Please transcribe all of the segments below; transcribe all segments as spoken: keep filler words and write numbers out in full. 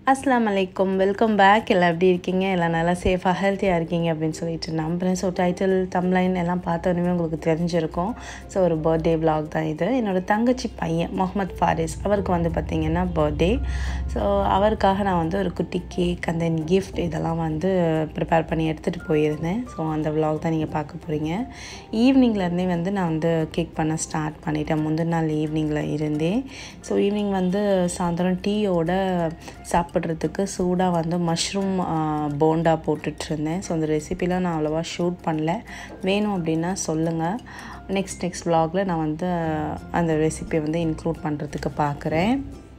அஸ்ஸலாமு அலைக்கும், welcome back. எல்லாம் எப்படி இருக்கீங்க? எல்லாம் நல்லா சேஃபாக ஹெல்த்தியாக இருக்கீங்க அப்படின்னு சொல்லிட்டு நம்புகிறேன். ஸோ டைட்டில் தம்ப்லைன் எல்லாம் பார்த்தோன்னே உங்களுக்கு தெரிஞ்சிருக்கும். ஸோ ஒரு பர்த்டே விலாக் தான் இது. என்னோடய தங்கச்சி பையன் முகமது ஃபாரிஸ், அவருக்கு வந்து பார்த்திங்கன்னா பர்த்டே. ஸோ அவருக்காக நான் வந்து ஒரு குட்டி கேக் அண்ட் தென் கிஃப்ட் இதெல்லாம் வந்து ப்ரிப்பேர் பண்ணி எடுத்துகிட்டு போயிருந்தேன். ஸோ அந்த விலாக் தான் நீங்கள் பார்க்க போகிறீங்க. ஈவினிங்லேருந்தே வந்து நான் வந்து கேக் பண்ண ஸ்டார்ட் பண்ணிட்டேன். முந்தின நாள் ஈவினிங்கில் இருந்தேன். ஸோ ஈவினிங் வந்து சாயந்தரம் டீயோட சாப்பிட்டு றதுக்கு சூடாக வந்து மஷ்ரூம் போண்டா போட்டுட்ருந்தேன். ஸோ அந்த ரெசிபிலாம் நான் அவ்வளோவா ஷூட் பண்ணல. வேணும் அப்படின்னா சொல்லுங்கள். நெக்ஸ்ட் நெக்ஸ்ட் விலாகில் நான் வந்து அந்த ரெசிபியை வந்து இன்க்ளூட் பண்ணுறதுக்கு பார்க்குறேன்.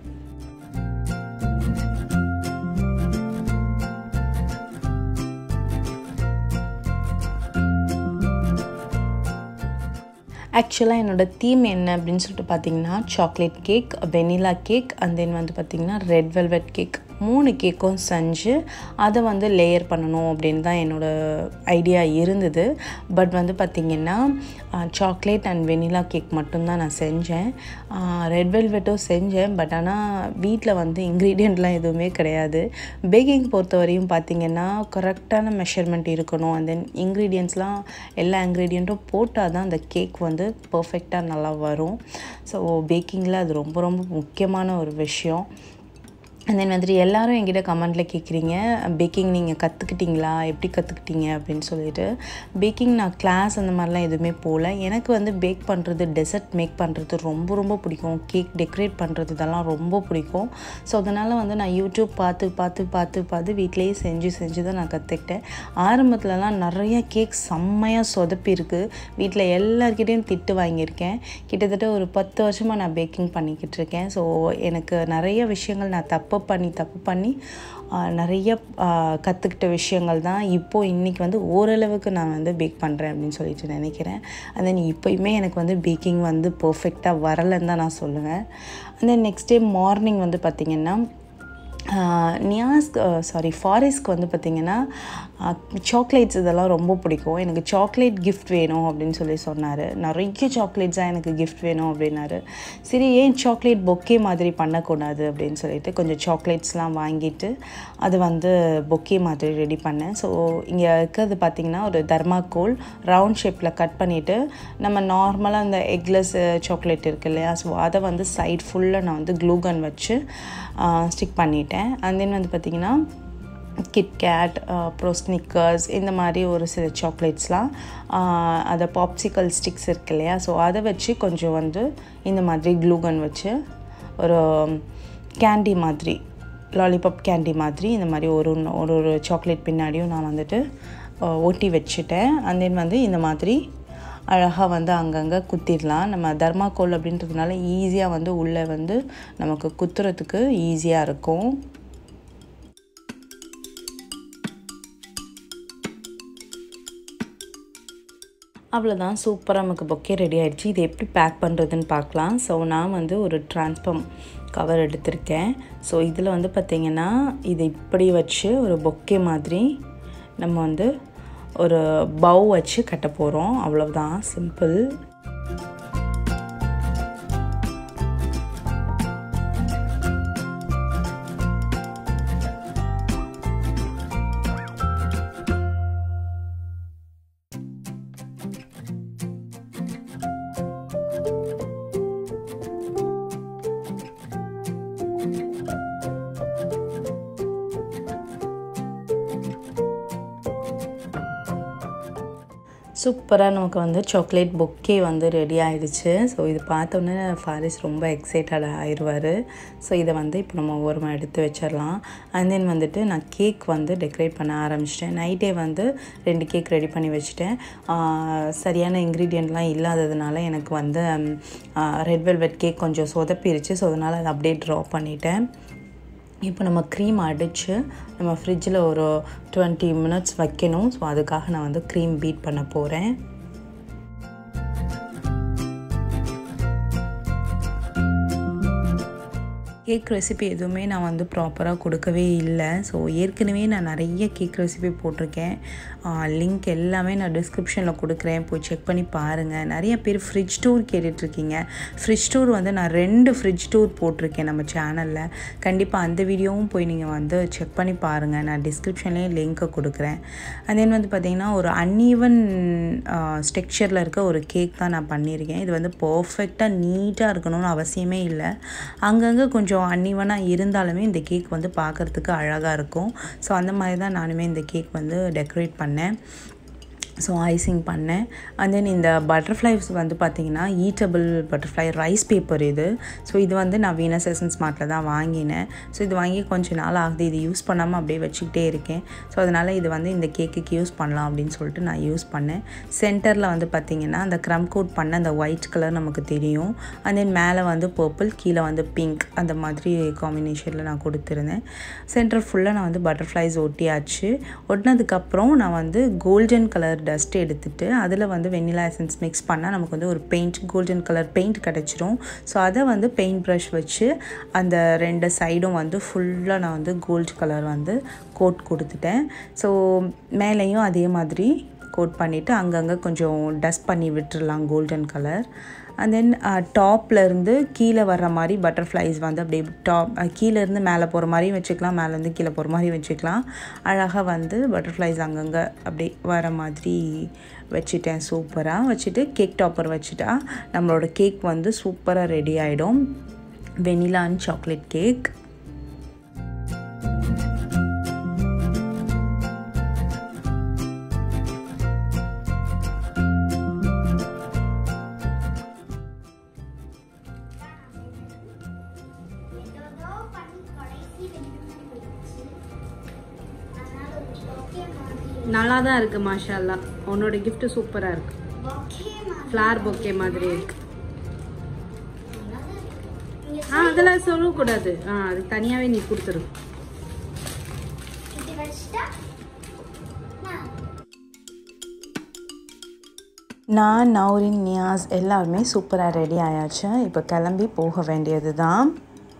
ஆக்சுவலாக என்னோடய தீம் என்ன அப்படின்னு சொல்லிட்டு பார்த்தீங்கன்னா chocolate cake, vanilla cake and then வந்து பார்த்திங்கன்னா ரெட் வெல்வெட் கேக், மூணு கேக்கும் செஞ்சு அதை வந்து லேயர் பண்ணணும் அப்படின்னு தான் என்னோடய ஐடியா இருந்தது. பட் வந்து பார்த்திங்கன்னா சாக்லேட் அண்ட் வெனிலா கேக் மட்டும்தான் நான் செஞ்சேன். ரெட் வெல்வெட்டும் செஞ்சேன். பட் ஆனால் வீட்டில் வந்து இன்க்ரீடியண்ட்லாம் எதுவுமே கிடையாது. பேக்கிங் பொறுத்தவரையும் பார்த்திங்கன்னா கரெக்டான மெஷர்மெண்ட் இருக்கணும். அண்ட் தென் இன்க்ரீடியன்ட்ஸ்லாம் எல்லா இன்க்ரீடியண்ட்டும் போட்டால் தான் அந்த கேக் வந்து பர்ஃபெக்டாக நல்லா வரும். ஸோ பேக்கிங்கில் அது ரொம்ப ரொம்ப முக்கியமான ஒரு விஷயம். அண்ட் தென் வந்துட்டு எல்லோரும் என்கிட்ட கமெண்ட்டில் கேட்குறீங்க, பேக்கிங் நீங்கள் கற்றுக்கிட்டீங்களா, எப்படி கற்றுக்கிட்டீங்க அப்படின்னு சொல்லிட்டு. பேக்கிங் நான் கிளாஸ் அந்த மாதிரிலாம் எதுவுமே போகல. எனக்கு வந்து பேக் பண்ணுறது, டெசர்ட் மேக் பண்ணுறது ரொம்ப ரொம்ப பிடிக்கும். கேக் டெக்கரேட் பண்ணுறது இதெல்லாம் ரொம்ப பிடிக்கும். ஸோ அதனால் வந்து நான் யூடியூப் பார்த்து பார்த்து பார்த்து பார்த்து வீட்டிலேயே செஞ்சு செஞ்சு தான் நான் கற்றுக்கிட்டேன். ஆரம்பத்துலலாம் நிறைய கேக் செம்மையாக சொதப்பி இருக்குது. வீட்டில் எல்லாருக்கிட்டையும் திட்டு வாங்கியிருக்கேன். கிட்டத்தட்ட ஒரு பத்து வருஷமாக நான் பேக்கிங் பண்ணிக்கிட்டு இருக்கேன். ஸோ எனக்கு நிறைய விஷயங்கள் நான் தப்பு பண்ணி தப்பு பண்ணி நிறைய கற்றுக்கிட்ட விஷயங்கள் தான் இப்போது இன்றைக்கி வந்து ஓரளவுக்கு நான் வந்து பேக் பண்ணுறேன் அப்படின்னு சொல்லிட்டு நினைக்கிறேன். அண்ட் தென் இப்போயுமே எனக்கு வந்து பேக்கிங் வந்து பர்ஃபெக்டாக வரலைன்னு தான் நான் சொல்லுவேன். And then next day morning வந்து பார்த்திங்கன்னா நியாஸ் சாரி ஃபாரிஸ்க்கு வந்து பார்த்திங்கன்னா சாக்லேட்ஸ் இதெல்லாம் ரொம்ப பிடிக்கும். எனக்கு சாக்லேட் கிஃப்ட் வேணும் அப்படின்னு சொல்லி சொன்னார். நிறைய சாக்லேட்ஸாக எனக்கு கிஃப்ட் வேணும் அப்படின்னாரு. சரி, ஏன் சாக்லேட் பொக்கே மாதிரி பண்ணக்கூடாது அப்படின்னு சொல்லிட்டு கொஞ்சம் சாக்லேட்ஸ்லாம் வாங்கிட்டு அது வந்து பொக்கே மாதிரி ரெடி பண்ணேன். ஸோ இங்கே இருக்கிறது பார்த்திங்கன்னா ஒரு தர்மாக்கோல் ரவுண்ட் ஷேப்பில் கட் பண்ணிவிட்டு நம்ம நார்மலாக அந்த எக்லெஸ் சாக்லேட் இருக்குது இல்லையா, ஸோ அதை வந்து சைட் ஃபுல்லாக நான் வந்து க்ளூகன் வச்சு ஸ்டிக் பண்ணிட்டேன். அண்ட் தென் வந்து பார்த்திங்கன்னா கிட்கேட், அப்புறம் ஸ்னிக்கர்ஸ், இந்த மாதிரி ஒரு சில சாக்லேட்ஸ்லாம் அதை பாப்சிக்கல் ஸ்டிக்ஸ் இருக்கு இல்லையா, ஸோ அதை வச்சு கொஞ்சம் வந்து இந்த மாதிரி க்ளூகன் வச்சு ஒரு கேண்டி மாதிரி, லாலிபாப் கேண்டி மாதிரி இந்த மாதிரி ஒரு ஒரு ஒரு சாக்லேட் பின்னாடியும் நான் வந்துட்டு ஒட்டி வச்சுட்டேன். அண்ட் தென் வந்து இந்த மாதிரி அழகாக வந்து அங்கங்கே குத்திடலாம். நம்ம தர்மாக்கோல் அப்படின்றதுனால ஈஸியாக வந்து உள்ளே வந்து நமக்கு குத்துறதுக்கு ஈஸியாக இருக்கும். அவ்வளோதான், சூப்பராக நமக்கு பொக்கே ரெடி ஆகிடுச்சு. இது எப்படி பேக் பண்ணுறதுன்னு பார்க்கலாம். ஸோ நான் வந்து ஒரு டிரான்ஸ்பம் கவர் எடுத்திருக்கேன். ஸோ இதில் வந்து பார்த்திங்கன்னா இது இப்படி வச்சு ஒரு பொக்கே மாதிரி நம்ம வந்து ஒரு பவு வச்சு கட்ட போகிறோம். அவ்வளோதான், சிம்பிள். சூப்பராக நமக்கு வந்து சாக்லேட் பொக்கே வந்து ரெடி ஆகிடுச்சு. ஸோ இது பார்த்தோன்னே ஃபாரிஸ் ரொம்ப எக்ஸைட்டட் ஆயிடுவார். ஸோ இதை வந்து இப்போ நம்ம ஓரமாக எடுத்து வச்சிடலாம். அண்ட் தென் வந்துட்டு நான் கேக் வந்து டெக்கரேட் பண்ண ஆரம்பிச்சிட்டேன். நைட்டே வந்து ரெண்டு கேக் ரெடி பண்ணி வச்சுட்டேன். சரியான இன்க்ரீடியண்ட்லாம் இல்லாததுனால எனக்கு வந்து ரெட் வெல்வெட் கேக் கொஞ்சம் சொதப்பிருச்சு. ஸோ அதனால் அதை அப்படியே ட்ரா பண்ணிட்டேன். இப்போ நம்ம க்ரீம் அடித்து நம்ம ஃப்ரிட்ஜில் ஒரு டுவெண்ட்டி மினிட்ஸ் வைக்கணும். ஸோ அதுக்காக நான் வந்து க்ரீம் பீட் பண்ண போகிறேன். கேக் ரெசிபி எதுவுமே நான் வந்து ப்ராப்பராக கொடுக்கவே இல்லை. ஸோ ஏற்கனவே நான் நிறைய கேக் ரெசிபி போட்டிருக்கேன். லிங்க் எல்லாமே நான் டிஸ்கிரிப்ஷனில் கொடுக்குறேன், போய் செக் பண்ணி பாருங்கள். நிறைய பேர் ஃப்ரிட்ஜ் டூர் கேட்டுட்ருக்கீங்க. ஃப்ரிட்ஜ் டூர் வந்து நான் ரெண்டு ஃப்ரிட்ஜ் டூர் போட்டிருக்கேன் நம்ம சேனலில். கண்டிப்பாக அந்த வீடியோவும் போய் நீங்கள் வந்து செக் பண்ணி பாருங்கள். நான் டிஸ்கிரிப்ஷன்லேயே லிங்க்கை கொடுக்குறேன். அண்ட் தென் வந்து பார்த்திங்கன்னா ஒரு அன்ஈவன் ஸ்ட்ரக்சரில் இருக்க ஒரு கேக் தான் நான் பண்ணியிருக்கேன். இது வந்து பர்ஃபெக்டாக நீட்டாக இருக்கணும்னு அவசியமே இல்லை. அங்கங்கே கொஞ்சம் அன்ஈவனாக இருந்தாலுமே இந்த கேக் வந்து பார்க்குறதுக்கு அழகாக இருக்கும். ஸோ அந்த மாதிரி தான் நானுமே இந்த கேக் வந்து டெக்கரேட் பண்ணேன். ஸோ ஐசிங் பண்ணேன். அண்ட் தென் இந்த பட்டர்ஃப்ளைஸ் வந்து பார்த்திங்கன்னா ஈட்டபிள் பட்டர்ஃப்ளை ரைஸ் பேப்பர் இது. ஸோ இது வந்து நான் வீனஸ் எசன்ஸ் மார்ட்டில் தான் வாங்கினேன். ஸோ இது வாங்கி கொஞ்சம் நாள் ஆகுது, இது யூஸ் பண்ணாமல் அப்படியே வச்சுக்கிட்டே இருக்கேன். ஸோ அதனால் இது வந்து இந்த கேக்குக்கு யூஸ் பண்ணலாம் அப்படின்னு சொல்லிட்டு நான் யூஸ் பண்ணேன். சென்டரில் வந்து பார்த்திங்கன்னா அந்த க்ரம் கோட் பண்ண அந்த ஒயிட் கலர் நமக்கு தெரியும். அண்ட் தென் மேலே வந்து பர்பிள், கீழே வந்து பிங்க், அந்த மாதிரி காம்பினேஷனில் நான் கொடுத்துருந்தேன். சென்டர் ஃபுல்லாக நான் வந்து பட்டர்ஃப்ளைஸ் ஒட்டியாச்சு. ஒட்டினதுக்கப்புறம் நான் வந்து கோல்டன் கலர் டஸ்ட் எடுத்துகிட்டு அதில் வந்து வெண்ணிலா எசன்ஸ் மிக்ஸ் பண்ணால் நமக்கு வந்து ஒரு பெயிண்ட், கோல்டன் கலர் பெயிண்ட் கிடச்சிரும். ஸோ அதை வந்து பெயிண்ட் ப்ரஷ் வச்சு அந்த ரெண்டு சைடும் வந்து ஃபுல்லாக நான் வந்து கோல்டு கலர் வந்து கோட் கொடுத்துட்டேன். ஸோ மேலேயும் அதே மாதிரி கோட் பண்ணிவிட்டு அங்கங்கே கொஞ்சம் டஸ்ட் பண்ணி விட்டுடலாம் கோல்டன் கலர். அண்ட் தென் டாப்லேருந்து கீழே வர்ற மாதிரி பட்டர்ஃப்ளைஸ் வந்து அப்படியே டாப் கீழேருந்து மேலே போகிற மாதிரியும் வச்சுக்கலாம், மேலேருந்து கீழே போகிற மாதிரியும் வச்சுக்கலாம். அழகாக வந்து பட்டர்ஃப்ளைஸ் அங்கங்கே அப்படியே வர மாதிரி வச்சுட்டேன். சூப்பராக வச்சுட்டு கேக் டாப்பர் வச்சுட்டா நம்மளோட கேக் வந்து சூப்பராக ரெடி ஆகிடும். Vanilla and chocolate cake. நல்லா தான் இருக்கு மாஷால்லா. உன்னோட gift சூப்பரா இருக்கு. ஃப்ளவர் பொக்கே மாதிரி இருக்கு. ஆ அதெல்லாம் சொல்ல கூடாது. ஆ அது தனியாவே நீ கொடுத்துரு. நான், நௌரின், நியாஸ் எல்லாருமே சூப்பராக ரெடி ஆயாச்சு. இப்போ கிளம்பி போக வேண்டியது தான்.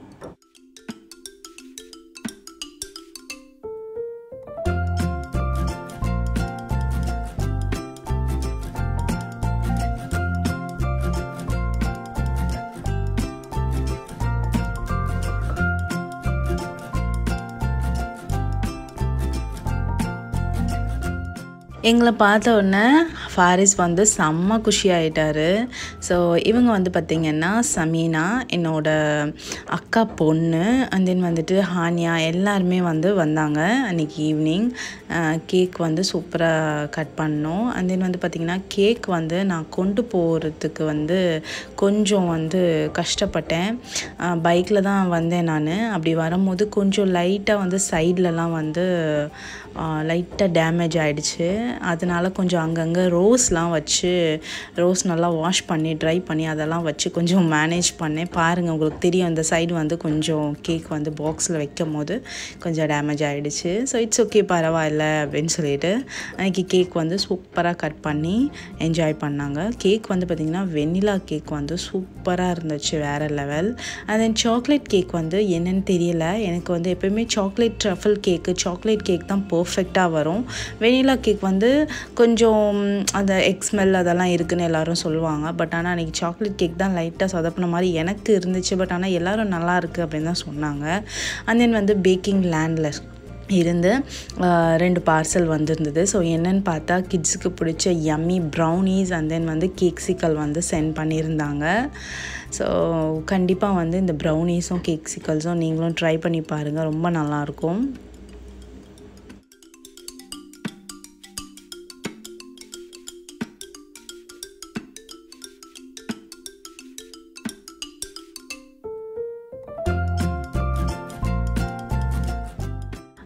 எங்களை பார்த்த உடனே ஃபாரிஸ் வந்து செம்ம குஷி ஆகிட்டாரு. ஸோ இவங்க வந்து பார்த்திங்கன்னா சமீனா, என்னோட அக்கா பொண்ணு, அண்ட் தென் வந்துட்டு ஹானியா எல்லாருமே வந்து வந்தாங்க அன்றைக்கி ஈவினிங். கேக் வந்து சூப்பராக கட் பண்ணோம். அண்ட் தென் வந்து பார்த்திங்கன்னா கேக் வந்து நான் கொண்டு போகிறதுக்கு வந்து கொஞ்சம் வந்து கஷ்டப்பட்டேன். பைக்கில் தான் வந்தேன் நான். அப்படி வரும்போது கொஞ்சம் லைட்டாக வந்து சைட்லலாம் வந்து லைட்டாக டேமேஜ் ஆகிடுச்சு. அதனால் கொஞ்சம் அங்கங்கே ரோஸ்லாம் வச்சு ரோஸ் நல்லா வாஷ் பண்ணி ட்ரை பண்ணி அதெல்லாம் வச்சு கொஞ்சம் மேனேஜ் பண்ணேன். பாருங்கள், உங்களுக்கு தெரியும் அந்த சைடு வந்து கொஞ்சம் கேக் வந்து பாக்ஸில் வைக்கும் போது கொஞ்சம் டேமேஜ் ஆகிடுச்சு. ஸோ இட்ஸ் ஓகே, பரவாயில்ல அப்படின்னு சொல்லிட்டு அன்றைக்கி கேக் வந்து சூப்பராக கட் பண்ணி என்ஜாய் பண்ணாங்க. கேக் வந்து பார்த்திங்கன்னா வெண்ணிலா கேக் வந்து சூப்பராக இருந்துச்சு, வேறு level. And then chocolate cake வந்து என்னென்னு தெரியல, எனக்கு வந்து எப்போயுமே சாக்லேட் ட்ரஃபிள் கேக்கு சாக்லேட் கேக் தான் பர்ஃபெக்டாக வரும். வெனிலா கேக் வந்து கொஞ்சம் அந்த எக் ஸ்மெல் அதெல்லாம் இருக்குதுன்னு எல்லோரும் சொல்லுவாங்க. பட் ஆனால் அன்றைக்கி சாக்லேட் கேக் தான் லைட்டாக சொதப்பின மாதிரி எனக்கு இருந்துச்சு. பட் ஆனால் எல்லோரும் நல்லா இருக்குது அப்படின்னு தான் சொன்னாங்க. அண்ட் தென் வந்து பேக்கிங் லேண்டில் இருந்து ரெண்டு பார்சல் வந்திருந்தது. ஸோ என்னென்னு பார்த்தா கிட்ஸுக்கு பிடிச்ச யம்மி ப்ரௌனீஸ் அண்ட் தென் வந்து கேக்ஸிக்கல் வந்து சென்ட் பண்ணியிருந்தாங்க. ஸோ கண்டிப்பாக வந்து இந்த ப்ரௌனீஸும் கேக்ஸிக்கல்ஸும் நீங்களும் ட்ரை பண்ணி பாருங்கள், ரொம்ப நல்லாயிருக்கும்.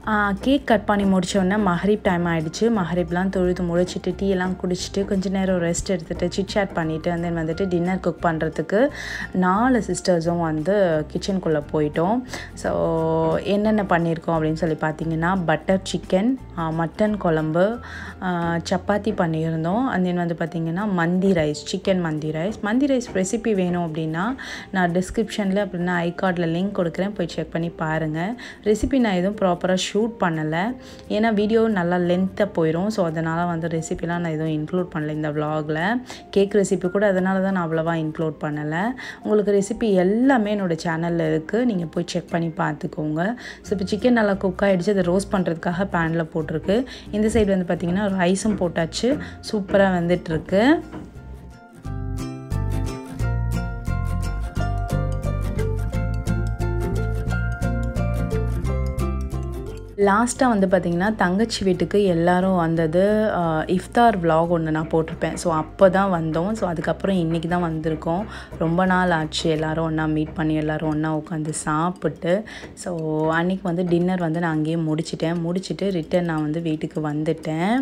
கேக் கட் பண்ணி முடித்தோடனே மஹரிப் டைம் ஆகிடுச்சு. மஹரிப்லாம் தொழுது முடிச்சுட்டு டீ எல்லாம் குடிச்சிட்டு கொஞ்சம் நேரம் ரெஸ்ட் எடுத்துகிட்டு சிட் சாட் பண்ணிவிட்டு அண்ட் தென் வந்துட்டு டின்னர் குக் பண்ணுறதுக்கு நாலு சிஸ்டர்ஸும் வந்து கிச்சனுக்குள்ளே போயிட்டோம். ஸோ என்னென்ன பண்ணியிருக்கோம் அப்படின்னு சொல்லி பார்த்தீங்கன்னா பட்டர் சிக்கன், மட்டன் குழம்பு, சப்பாத்தி பண்ணியிருந்தோம். அண்ட் தென் வந்து பார்த்திங்கன்னா மந்தி ரைஸ், சிக்கன் மந்தி ரைஸ். மந்தி ரைஸ் ரெசிபி வேணும் அப்படின்னா நான் டிஸ்கிரிப்ஷனில் அப்படின்னா ஐ கார்டில் லிங்க் கொடுக்குறேன், போய் செக் பண்ணி பாருங்கள். ரெசிபி நான் எதுவும் ப்ராப்பராக ஷூட் பண்ணலை, ஏன்னா வீடியோ நல்லா லென்த்தாக போயிடும். ஸோ அதனால் வந்து ரெசிபிலாம் நான் எதுவும் இன்க்ளூட் பண்ணலை இந்த விலாகில். கேக் ரெசிபி கூட அதனால தான் நான் அவ்வளோவா இன்க்ளூட் பண்ணலை. உங்களுக்கு ரெசிபி எல்லாமே என்னோடய சேனலில் இருக்குது, நீங்கள் போய் செக் பண்ணி பார்த்துக்கோங்க. ஸோ இப்போ சிக்கன் நல்லா குக் ஆகிடுச்சு, அதை ரோஸ்ட் பண்ணுறதுக்காக பேனில் போட்டிருக்கு. இந்த சைடு வந்து பார்த்திங்கன்னா ரைஸும் போட்டாச்சு, சூப்பராக வந்துட்டுருக்கு. லாஸ்ட்டாக வந்து பார்த்திங்கன்னா தங்கச்சி வீட்டுக்கு எல்லோரும் வந்தது. இஃப்தார் விலாக் ஒன்று நான் போட்டிருப்பேன். ஸோ அப்போ தான் வந்தோம். ஸோ அதுக்கப்புறம் இன்றைக்கி தான் வந்திருக்கோம். ரொம்ப நாள் ஆச்சு எல்லோரும் ஒன்றா மீட் பண்ணி எல்லோரும் ஒன்றா உட்காந்து சாப்பிட்டு. ஸோ அன்றைக்கி வந்து டின்னர் வந்து நான் அங்கேயே முடிச்சிட்டேன். முடிச்சுட்டு ரிட்டன் நான் வந்து வீட்டுக்கு வந்துட்டேன்.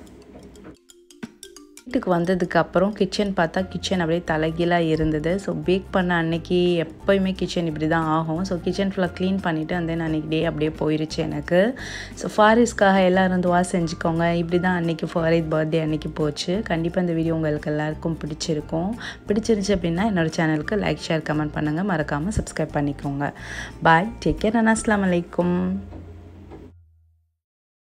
வீட்டுக்கு வந்ததுக்கப்புறம் கிச்சன் பார்த்தா கிச்சன் அப்படியே தலைகீழாக இருந்தது. ஸோ பேக் பண்ண அன்னைக்கு எப்போயுமே கிச்சன் இப்படி தான் ஆகும். ஸோ கிச்சன் ஃபுல்லாக க்ளீன் பண்ணிவிட்டு அந்த அன்றைக்கி டே அப்படியே போயிடுச்சு எனக்கு. ஸோ ஃபாரிஸ்க்காக எல்லோரும் துவா செஞ்சுக்கோங்க. இப்படி தான் அன்றைக்கி ஃபாரிஸ் பர்த்டே அன்றைக்கி போச்சு. கண்டிப்பாக இந்த வீடியோ உங்களுக்கு எல்லாருக்கும் பிடிச்சிருக்கும். பிடிச்சிருந்துச்சு அப்படின்னா என்னோடய சேனலுக்கு லைக், ஷேர், கமெண்ட் பண்ணுங்கள். மறக்காமல் சப்ஸ்கிரைப் பண்ணிக்கோங்க. பாய், டேக் கேர், அஸ்ஸலாமு அலைக்கும்.